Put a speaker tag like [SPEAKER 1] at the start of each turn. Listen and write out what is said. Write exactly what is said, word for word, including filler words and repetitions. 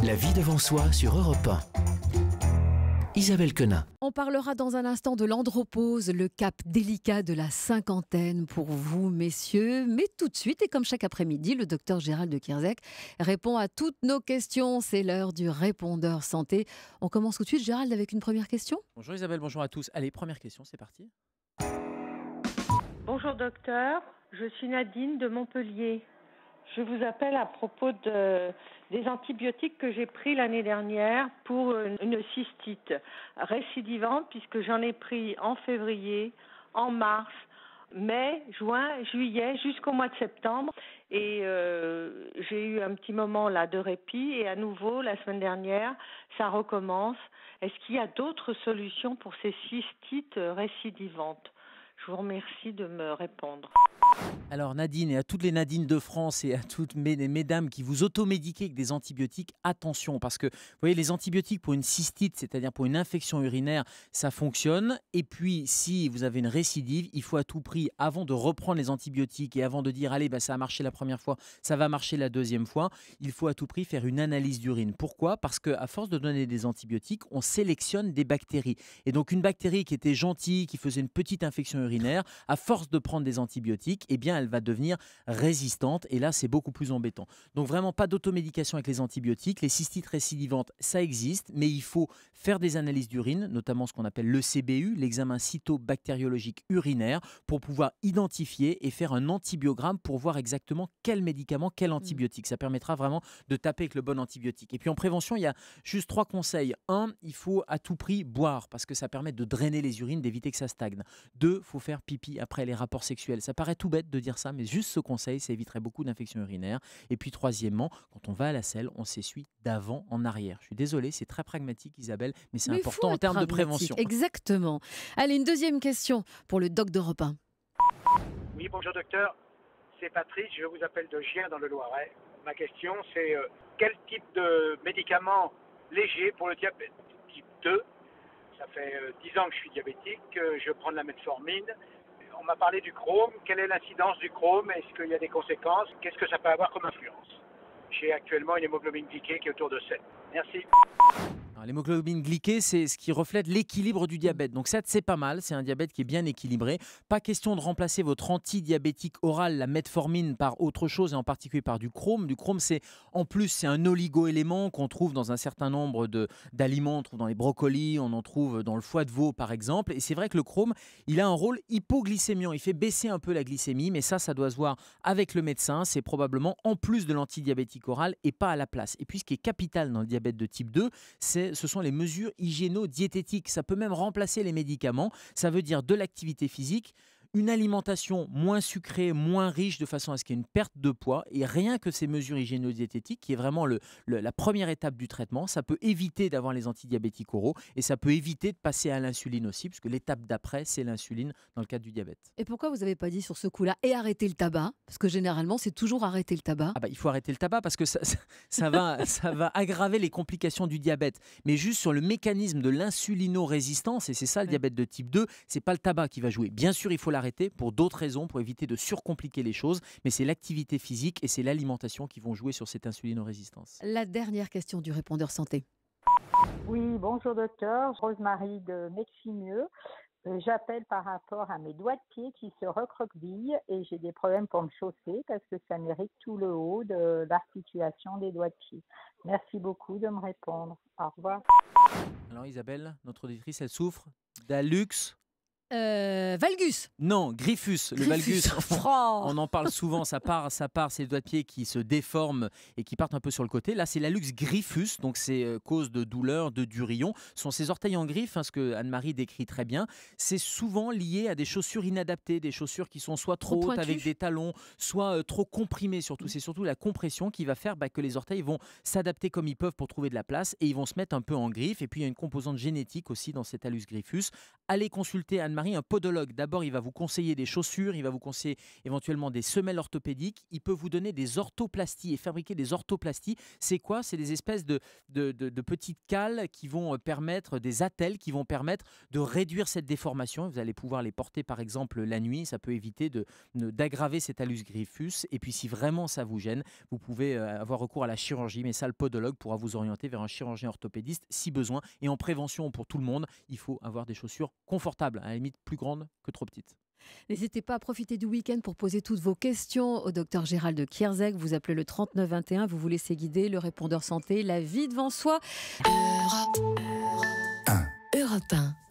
[SPEAKER 1] La vie devant soi sur Europe un. Isabelle Quenin.
[SPEAKER 2] On parlera dans un instant de l'andropause, le cap délicat de la cinquantaine pour vous, messieurs. Mais tout de suite, et comme chaque après-midi, le docteur Gérald de Kierzek répond à toutes nos questions. C'est l'heure du répondeur santé. On commence tout de suite, Gérald, avec une première question.
[SPEAKER 3] Bonjour Isabelle, bonjour à tous. Allez, première question, c'est parti.
[SPEAKER 4] Bonjour docteur, je suis Nadine de Montpellier. Je vous appelle à propos de, des antibiotiques que j'ai pris l'année dernière pour une, une cystite récidivante, puisque j'en ai pris en février, en mars, mai, juin, juillet, jusqu'au mois de septembre. Et euh, j'ai eu un petit moment là de répit et à nouveau, la semaine dernière, ça recommence. Est-ce qu'il y a d'autres solutions pour ces cystites récidivantes ? Je vous remercie de me répondre.
[SPEAKER 3] Alors Nadine, et à toutes les Nadines de France et à toutes mes, les mesdames qui vous automédiquez avec des antibiotiques, attention, parce que vous voyez, les antibiotiques pour une cystite, c'est-à-dire pour une infection urinaire, ça fonctionne. Et puis, si vous avez une récidive, il faut à tout prix, avant de reprendre les antibiotiques et avant de dire, allez, bah, ça a marché la première fois, ça va marcher la deuxième fois, il faut à tout prix faire une analyse d'urine. Pourquoi ? Parce qu'à force de donner des antibiotiques, on sélectionne des bactéries. Et donc, une bactérie qui était gentille, qui faisait une petite infection urinaire, à force de prendre des antibiotiques, eh bien, elle va devenir résistante et là, c'est beaucoup plus embêtant. Donc vraiment, pas d'automédication avec les antibiotiques. Les cystites récidivantes, ça existe, mais il faut faire des analyses d'urine, notamment ce qu'on appelle l'E C B U, l'examen cytobactériologique urinaire, pour pouvoir identifier et faire un antibiogramme pour voir exactement quel médicament, quel antibiotique. Ça permettra vraiment de taper avec le bon antibiotique. Et puis en prévention, il y a juste trois conseils. Un, il faut à tout prix boire parce que ça permet de drainer les urines, d'éviter que ça stagne. Deux, il faut faire pipi après les rapports sexuels. Ça paraît tout bête de dire ça, mais juste ce conseil, ça éviterait beaucoup d'infections urinaires. Et puis troisièmement, quand on va à la selle, on s'essuie d'avant en arrière. Je suis désolé, c'est très pragmatique Isabelle, mais c'est mais important en termes de prévention.
[SPEAKER 2] Exactement. Allez, une deuxième question pour le doc d'Europe un.
[SPEAKER 5] Oui, bonjour docteur, c'est Patrice, je vous appelle de Gien dans le Loiret. Ma question c'est euh, quel type de médicament léger pour le diabète type deux? Ça fait euh, dix ans que je suis diabétique, euh, je prends de la metformine. On m'a parlé du chrome. Quelle est l'incidence du chrome? Est-ce qu'il y a des conséquences? Qu'est-ce que ça peut avoir comme influence? J'ai actuellement une hémoglobine glyquée qui est autour de sept. Merci.
[SPEAKER 3] Alors, l'hémoglobine glyquée, c'est ce qui reflète l'équilibre du diabète. Donc sept, c'est pas mal. C'est un diabète qui est bien équilibré. Pas question de remplacer votre antidiabétique oral, la metformine, par autre chose, et en particulier par du chrome. Du chrome, c'est en plus, c'est un oligo-élément qu'on trouve dans un certain nombre de, d'aliments. On trouve dans les brocolis, on en trouve dans le foie de veau, par exemple. Et c'est vrai que le chrome, il a un rôle hypoglycémiant. Il fait baisser un peu la glycémie, mais ça, ça doit se voir avec le médecin. C'est probablement en plus de l'antidiabétique oral et pas à la place. Et puis, ce qui est capital dans le diabète de type deux, c'est ce sont les mesures hygiéno-diététiques. Ça peut même remplacer les médicaments. Ça veut dire de l'activité physique, une alimentation moins sucrée, moins riche, de façon à ce qu'il y ait une perte de poids. Et rien que ces mesures hygiéno-diététiques, qui est vraiment le, le, la première étape du traitement, ça peut éviter d'avoir les antidiabétiques oraux et ça peut éviter de passer à l'insuline aussi, puisque l'étape d'après, c'est l'insuline dans le cadre du diabète.
[SPEAKER 2] Et pourquoi vous n'avez pas dit sur ce coup-là et arrêter le tabac? Parce que généralement, c'est toujours arrêter le tabac.
[SPEAKER 3] Ah bah, il faut arrêter le tabac parce que ça, ça, ça, va, ça va aggraver les complications du diabète. Mais juste sur le mécanisme de l'insulino-résistance, et c'est ça le diabète de type deux, c'est pas le tabac qui va jouer. Bien sûr, il faut l'arrêter pour d'autres raisons, pour éviter de surcompliquer les choses, mais c'est l'activité physique et c'est l'alimentation qui vont jouer sur cette insulino-résistance.
[SPEAKER 2] La dernière question du répondeur santé.
[SPEAKER 6] Oui, bonjour docteur, Rosemarie de Meximieux. Euh, j'appelle par rapport à mes doigts de pied qui se recroquevillent et j'ai des problèmes pour me chausser parce que ça mérite tout le haut de l'articulation des doigts de pied. Merci beaucoup de me répondre. Au revoir.
[SPEAKER 3] Alors Isabelle, notre auditrice, elle souffre d'hallux.
[SPEAKER 2] Euh, valgus.
[SPEAKER 3] Non, Griffus, le
[SPEAKER 2] Griffus.
[SPEAKER 3] valgus. On en parle souvent, ça part, ça part, c'est les doigts de pied qui se déforment et qui partent un peu sur le côté. Là, c'est l'hallux griffus, donc c'est euh, cause de douleur, de durillon. Ce sont ces orteils en griffe, hein, ce que Anne-Marie décrit très bien. C'est souvent lié à des chaussures inadaptées, des chaussures qui sont soit trop, trop hautes avec des talons, soit euh, trop comprimées. Surtout, c'est surtout la compression qui va faire bah, que les orteils vont s'adapter comme ils peuvent pour trouver de la place et ils vont se mettre un peu en griffe. Et puis, il y a une composante génétique aussi dans cet hallux griffus. Allez consulter Anne-Marie Marie, un podologue. D'abord, il va vous conseiller des chaussures, il va vous conseiller éventuellement des semelles orthopédiques. Il peut vous donner des orthoplasties et fabriquer des orthoplasties. C'est quoi? C'est des espèces de, de, de, de petites cales qui vont permettre, des attelles qui vont permettre de réduire cette déformation. Vous allez pouvoir les porter par exemple la nuit. Ça peut éviter de, de, d'aggraver cet hallux griffus. Et puis si vraiment ça vous gêne, vous pouvez avoir recours à la chirurgie. Mais ça, le podologue pourra vous orienter vers un chirurgien orthopédiste si besoin. Et en prévention pour tout le monde, il faut avoir des chaussures confortables, à la limite plus grandes que trop petites.
[SPEAKER 2] N'hésitez pas à profiter du week-end pour poser toutes vos questions au docteur Gérald de Kierzek. Vous appelez le trente-neuf vingt et un, vous vous laissez guider, le répondeur santé, la vie devant soi.
[SPEAKER 1] Europe un.
[SPEAKER 2] Europe un.